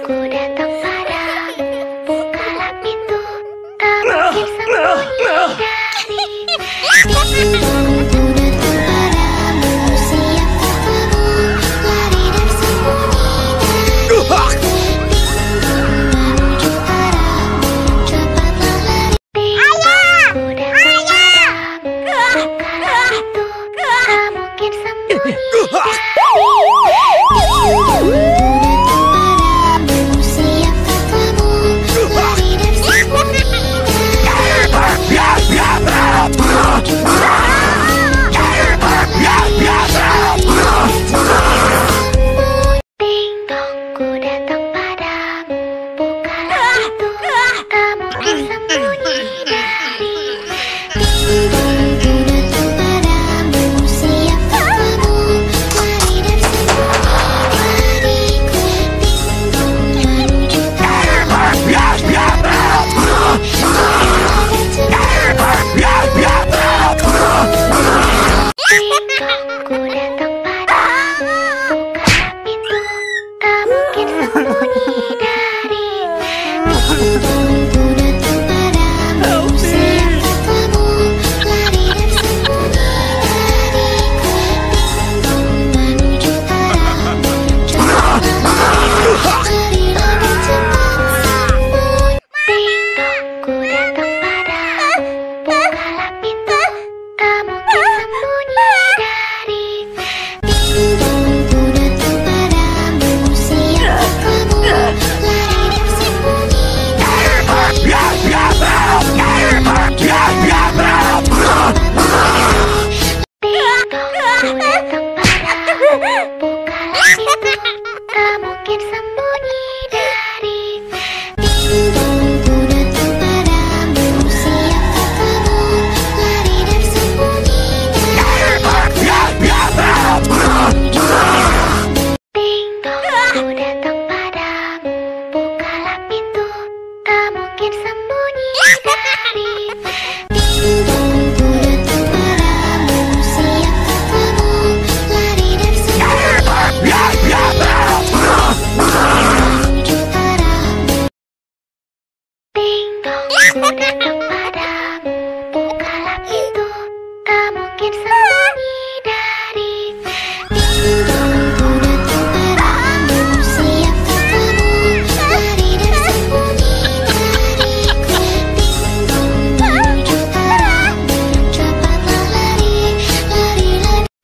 Ku datang padamu, bukalah pintu, tak mungkin sembunyi dari Ku datang padamu, siapkah kamu lari dan sembunyi dari menuju arahmu, cepatlah lari. Ku datang padamu, bukalah pintu, tak mungkin sembunyi dari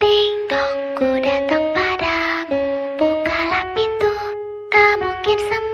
Ku datang padamu, bukalah pintu, tak mungkin sembunyi.